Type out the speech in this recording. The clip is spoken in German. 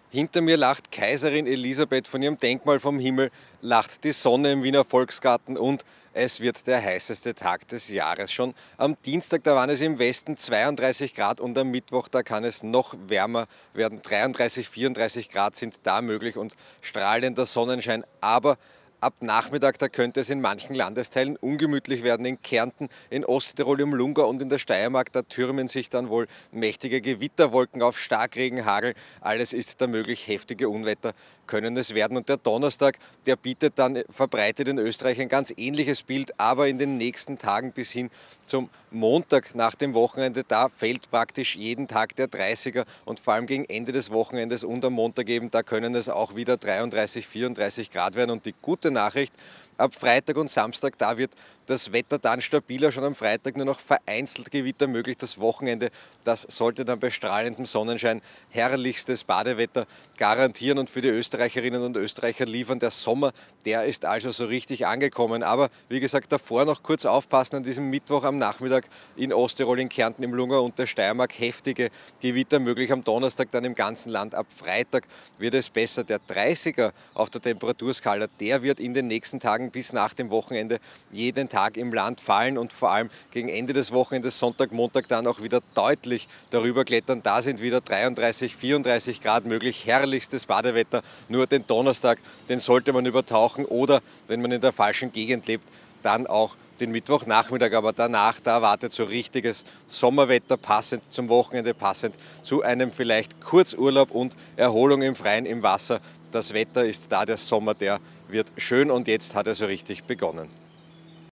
Hinter mir lacht Kaiserin Elisabeth von ihrem Denkmal vom Himmel, lacht die Sonne im Wiener Volksgarten und es wird der heißeste Tag des Jahres. Schon am Dienstag, da waren es im Westen 32 Grad und am Mittwoch, da kann es noch wärmer werden. 33, 34 Grad sind da möglich und strahlender Sonnenschein. Aber ab Nachmittag, da könnte es in manchen Landesteilen ungemütlich werden. In Kärnten, in Osttirol, im Lungau und in der Steiermark, da türmen sich dann wohl mächtige Gewitterwolken auf, Starkregen, Hagel. Alles ist da möglich, heftige Unwetter können es werden. Und der Donnerstag, der bietet dann verbreitet in Österreich ein ganz ähnliches Bild, aber in den nächsten Tagen bis hin zum Montag nach dem Wochenende, da fällt praktisch jeden Tag der 30er und vor allem gegen Ende des Wochenendes und am Montag eben, da können es auch wieder 33, 34 Grad werden. Und die gute Nachricht: Ab Freitag und Samstag, da wird das Wetter dann stabiler, schon am Freitag nur noch vereinzelt Gewitter möglich. Das Wochenende, das sollte dann bei strahlendem Sonnenschein herrlichstes Badewetter garantieren und für die Österreicherinnen und Österreicher liefern. Der Sommer, der ist also so richtig angekommen. Aber wie gesagt, davor noch kurz aufpassen an diesem Mittwoch am Nachmittag in Osttirol, in Kärnten, im Lungau und der Steiermark heftige Gewitter möglich. Am Donnerstag dann im ganzen Land. Ab Freitag wird es besser. Der 30er auf der Temperaturskala, der wird in den nächsten Tagen bis nach dem Wochenende jeden Tag im Land fallen und vor allem gegen Ende des Wochenendes, Sonntag, Montag, dann auch wieder deutlich darüber klettern. Da sind wieder 33, 34 Grad möglich, herrlichstes Badewetter. Nur den Donnerstag, den sollte man übertauchen oder, wenn man in der falschen Gegend lebt, dann auch den Mittwochnachmittag. Aber danach, da erwartet so richtiges Sommerwetter, passend zum Wochenende, passend zu einem vielleicht Kurzurlaub und Erholung im Freien, im Wasser. Das Wetter ist da, der Sommer, der wird schön und jetzt hat er so richtig begonnen.